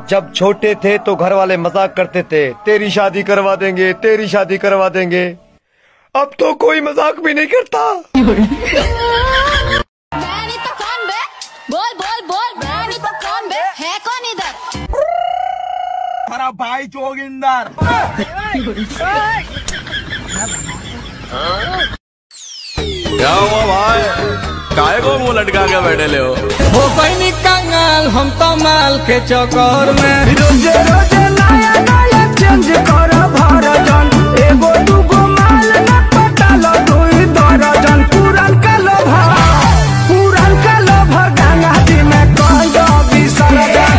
जब छोटे थे तो घर वाले मजाक करते थे, तेरी शादी करवा देंगे, तेरी शादी करवा देंगे। अब तो कोई मजाक भी नहीं करता। बोल बोल बोल, मैं तो कौन बे, है कौन इधर? हमारा भाई जोगिंदर। क्या हुआ भाई, काहे को मुंह लटका के बैठे ले हो कोई नहीं कंगाल, हम तो माल के चक्कर में रोजे रोजे नया नया चेंज करो भरजन, एगो दूगो माल न पटालो दुई दर्जन। पुरान का लोभ गंगा जी में कह दो विसर्जन।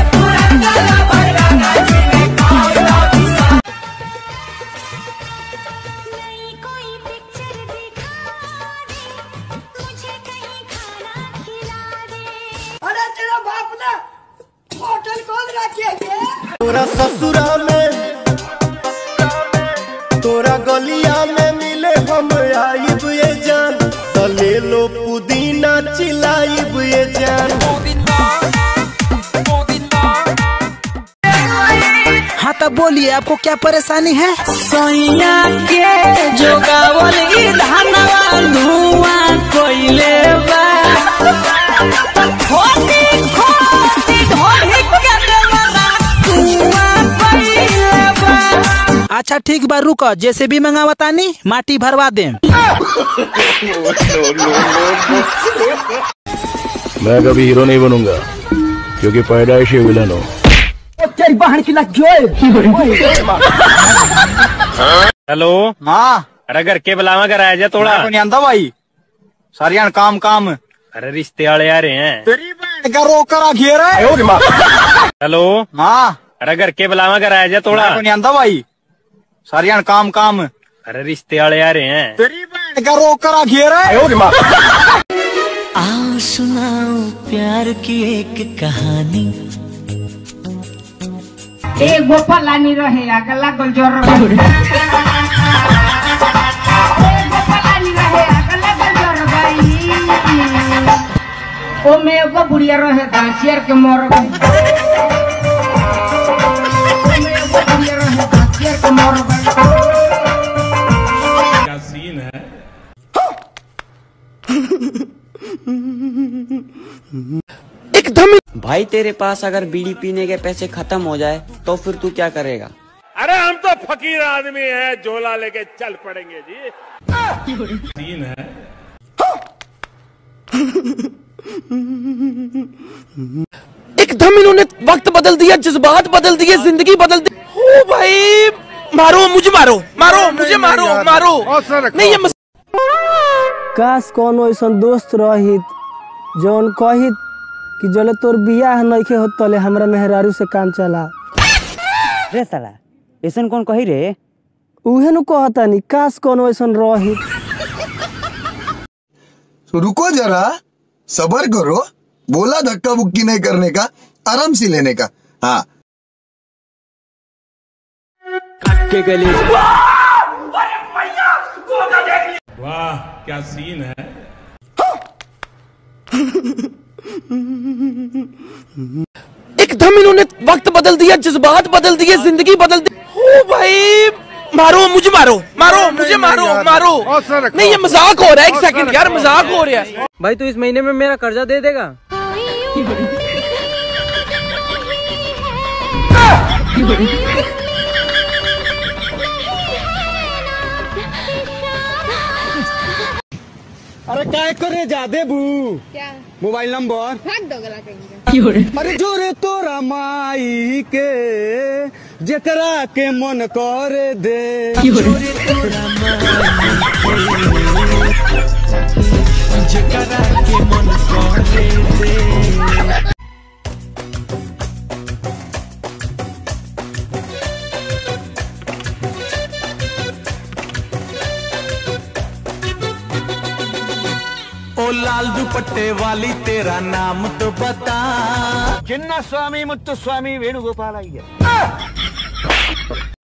अरे तेरा बाप ने होटल खोल रखी है। तोरा ससुरा में, तोरा गलिया में मिले हम आइब ये जान, तो ले लो पुदीना चिलाइब ये जान। हाँ तब बोलिए, आपको क्या परेशानी है? सैया के जोगावल ई धनवा धुआं कोइले बा, खोटी खोटी ढोली के देवला धुआं कोइले बा। अच्छा ठीक बा, रुको, जैसे भी मंगावतानी माटी भरवा दे। मैं कभी हीरो नहीं बनूंगा क्योंकि पैदाइशी विलन हूँ। हेलो हाँ, अरे घर के बुलावा कर आया जा थोड़ा। नहीं आंदा भाई, सारियान काम काम। अरे रिश्ते वाले आ रहे हैं। तेरी बहन का रोक कर घेर है। हेलो हाँ, अरे घर के बुलावा कर आया जा थोड़ा। नहीं आंदा भाई, सारियान काम काम। अरे रिश्ते वाले आ रहे हैं। तेरी बहन का रोक कर घेर है। आओ सुनाओ प्यार की एक कहानी। एक वो पलानी रहे अगला गुलजोर एक वो पलानी रहे अगला गुलजोर गई, ओ में एगो बुढ़िया रहे दांचियर के मोर गई, ओ में एगो बुढ़िया रहे दांचियर के मोर गई। क्या सीन है? एकदम। भाई तेरे पास अगर बीड़ी पीने के पैसे खत्म हो जाए तो फिर तू क्या करेगा? अरे हम तो फकीर आदमी हैं, झोला लेके चल पड़ेंगे जी। सीन है। एकदम इन्होंने वक्त बदल दिया, जज्बात बदल दिए, जिंदगी बदल दी। ओ भाई मारो मुझे, मारो मारो मुझे, मारो मारो नहीं ये काश कोनो ऐसा दोस्त रहित जौन कहित कि जले तोर बियाह नइखे होत तले हमरा मेहरारू से काम चला। रे साला ऐसन कौन कही रे? उहे नु कहतानी, काश कोनो ऐसा रहित। रुको जरा, सबर करो, बोला धक्का बुक्की नहीं करने का, आराम से लेने का। हाँ के गले। वाह क्या सीन है। एकदम इन्होंने वक्त बदल दिया, जज्बात बदल दिए, जिंदगी बदल दी। ओ भाई मारो मुझे, मारो मारो मुझे, मारो मारो नहीं ये मजाक हो रहा है। एक सेकंड यार, मजाक हो रहा है। भाई तू इस महीने में मेरा कर्जा दे देगा? अरे क्या करे जा देबू? क्या मोबाइल नंबर भाग दो गला कहीं। अरे जोरे तोरा माई के जकरा के मन कर दे। जोरे तोरा जकरा के मन कर दे। ओ लाल दुपट्टे वाली तेरा नाम तो बता। चिन्ना स्वामी मुत्तु स्वामी वेणुगोपाल।